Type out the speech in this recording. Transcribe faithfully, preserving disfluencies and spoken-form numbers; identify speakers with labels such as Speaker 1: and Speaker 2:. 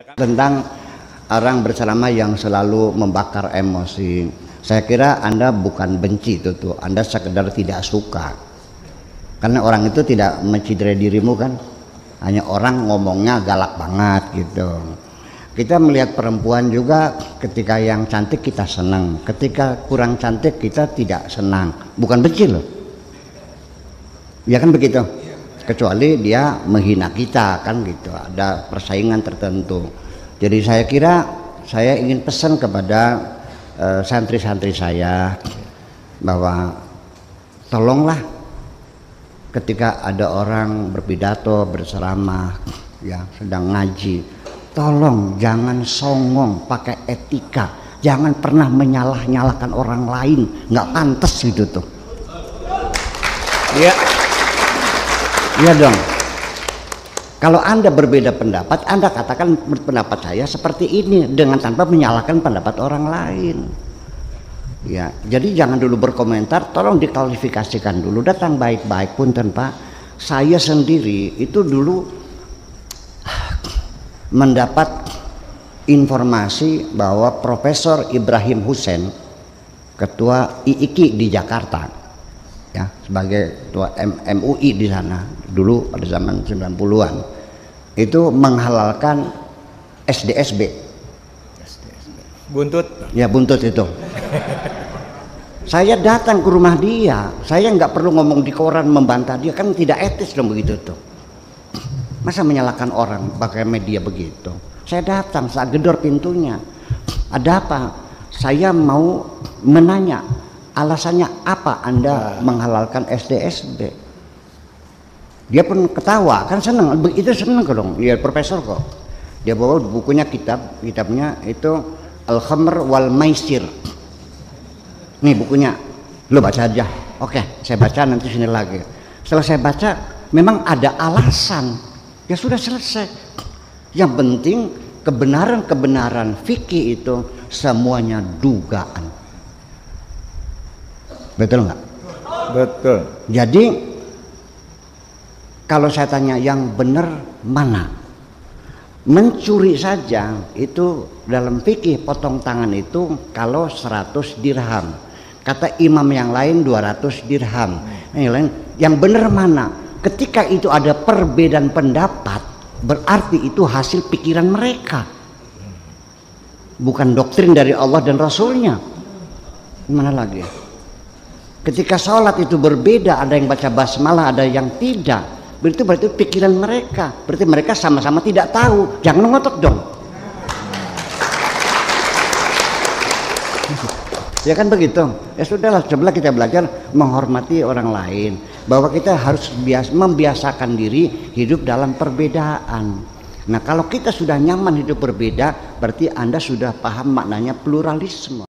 Speaker 1: Tentang orang berceramah yang selalu membakar emosi, saya kira Anda bukan benci itu tuh, Anda sekedar tidak suka. Karena orang itu tidak menciderai dirimu kan, hanya orang ngomongnya galak banget gitu. Kita melihat perempuan juga, ketika yang cantik kita senang, ketika kurang cantik kita tidak senang, bukan benci loh. Ya kan begitu. Kecuali dia menghina kita kan gitu, ada persaingan tertentu. Jadi saya kira saya ingin pesan kepada uh, santri-santri saya bahwa tolonglah ketika ada orang berpidato, berceramah, ya sedang ngaji, tolong jangan songong pakai etika, jangan pernah menyalah-nyalahkan orang lain, nggak pantas gitu tuh. Iya. Iya dong. Kalau Anda berbeda pendapat, Anda katakan pendapat saya seperti ini dengan tanpa menyalahkan pendapat orang lain. Ya, jadi jangan dulu berkomentar, tolong diklarifikasikan dulu, datang baik-baik pun tanpa. Saya sendiri itu dulu mendapat informasi bahwa Profesor Ibrahim Hussein, ketua I I K I di Jakarta, ya sebagai ketua M U I di sana dulu pada zaman sembilan puluhan, itu menghalalkan S D S B.
Speaker 2: Buntut. Ya,
Speaker 1: buntut itu. Saya datang ke rumah dia, saya nggak perlu ngomong di koran membantah dia, kan tidak etis dong begitu tuh. Masa menyalahkan orang pakai media begitu? Saya datang, saya gedor pintunya. Ada apa? Saya mau menanya, alasannya apa Anda menghalalkan S D S B? Dia pun ketawa, kan seneng, itu seneng dong, dia profesor kok. Dia bawa bukunya, kitab, kitabnya itu Al-Khamr wal Maisir. Nih bukunya, lo baca aja. Oke, saya baca nanti sini lagi. Setelah saya baca, memang ada alasan. Ya sudah selesai. Yang penting kebenaran-kebenaran fikih itu semuanya dugaan. Betul nggak?
Speaker 2: Betul.
Speaker 1: Jadi kalau saya tanya yang benar mana? Mencuri saja itu dalam fikih potong tangan itu kalau seratus dirham. Kata imam yang lain dua ratus dirham. Yang lain, yang benar mana? Ketika itu ada perbedaan pendapat, berarti itu hasil pikiran mereka. Bukan doktrin dari Allah dan Rasulnya. Mana lagi? Ketika sholat itu berbeda, ada yang baca basmalah, ada yang tidak. Berarti berarti pikiran mereka, berarti mereka sama-sama tidak tahu. Jangan ngotot dong. Ya kan begitu. Ya sudahlah, cobalah kita belajar menghormati orang lain, bahwa kita harus bias, membiasakan diri hidup dalam perbedaan. Nah, kalau kita sudah nyaman hidup berbeda, berarti Anda sudah paham maknanya pluralisme.